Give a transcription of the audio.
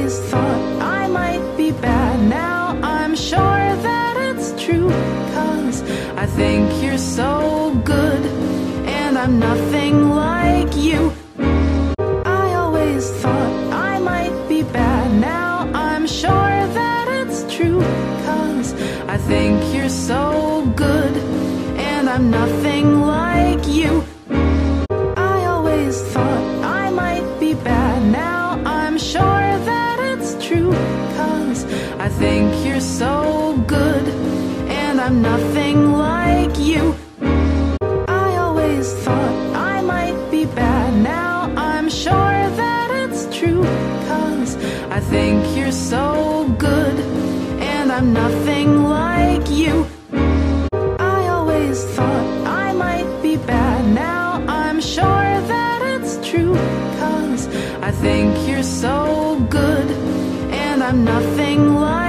always thought I might be bad. Now I'm sure that it's true, 'cause I think you're so good, and I'm nothing like you. I always thought I might be bad. Now I'm sure that it's true, 'cause I think you're so good, and I'm nothing like you. I always thought I might be bad. Now I'm sure that it's true, 'cause I think you're so good, and I'm nothing like you. I always thought I might be bad. Now I'm sure that it's true, 'cause I think you're so good, and I'm nothing like you. I always thought I might be bad. Now I'm sure that it's true, 'cause I think you're so good, and I'm nothing like